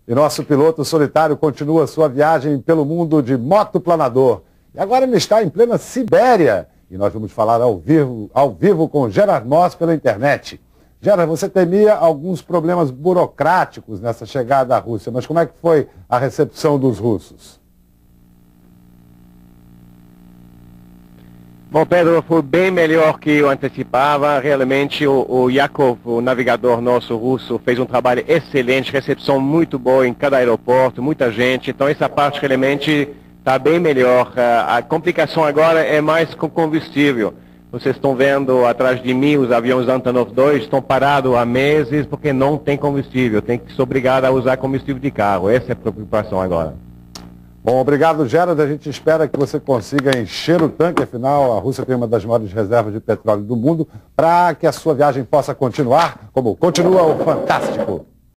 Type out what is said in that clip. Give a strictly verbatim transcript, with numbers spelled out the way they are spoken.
E nosso piloto solitário continua sua viagem pelo mundo de motoplanador. E agora ele está em plena Sibéria. E nós vamos falar ao vivo, ao vivo com Gerard Moss pela internet. Gerard, você temia alguns problemas burocráticos nessa chegada à Rússia, mas como é que foi a recepção dos russos? Bom, Pedro, foi bem melhor que eu antecipava. Realmente o, o Yakov, o navegador nosso russo, fez um trabalho excelente, recepção muito boa em cada aeroporto, muita gente. Então essa parte realmente está bem melhor. A complicação agora é mais com combustível. Vocês estão vendo atrás de mim os aviões Antonov dois estão parados há meses porque não tem combustível. Tem que ser obrigado a usar combustível de carro. Essa é a preocupação agora. Bom, obrigado, Gerard. A gente espera que você consiga encher o tanque. Afinal, a Rússia tem uma das maiores reservas de petróleo do mundo, para que a sua viagem possa continuar, como continua o Fantástico.